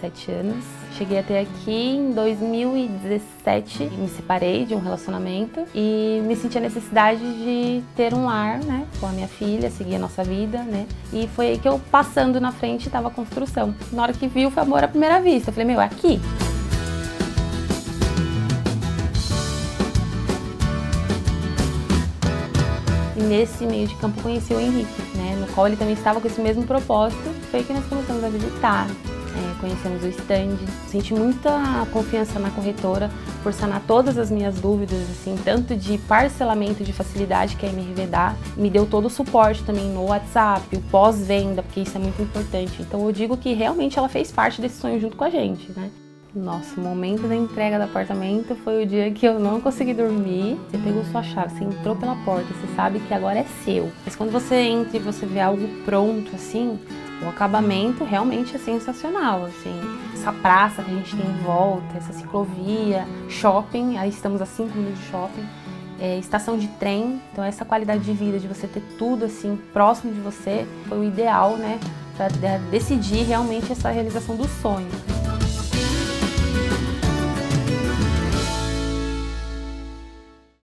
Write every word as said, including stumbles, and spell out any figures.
dezessete anos. Cheguei até aqui em dois mil e dezessete, me separei de um relacionamento e me senti a necessidade de ter um lar, né, com a minha filha, seguir a nossa vida, né, e foi aí que eu, passando na frente, estava a construção. Na hora que viu, foi amor à primeira vista. Eu falei, meu, é aqui. E nesse meio de campo conheci o Henrique, né, no qual ele também estava com esse mesmo propósito. Foi que nós começamos a visitar, é, conhecemos o stand. Senti muita confiança na corretora por sanar todas as minhas dúvidas, assim, tanto de parcelamento de facilidade que a M R V dá, me deu todo o suporte também no WhatsApp, o pós-venda, porque isso é muito importante. Então eu digo que realmente ela fez parte desse sonho junto com a gente, né. Nossa, o momento da entrega do apartamento foi o dia que eu não consegui dormir. Você pegou sua chave, você entrou pela porta, você sabe que agora é seu. Mas quando você entra e você vê algo pronto, assim, o acabamento realmente é sensacional, assim. Essa praça que a gente tem em volta, essa ciclovia, shopping, aí estamos a cinco minutos de shopping, é, estação de trem. Então essa qualidade de vida, de você ter tudo assim próximo de você, foi o ideal, né, para decidir realmente essa realização do sonho.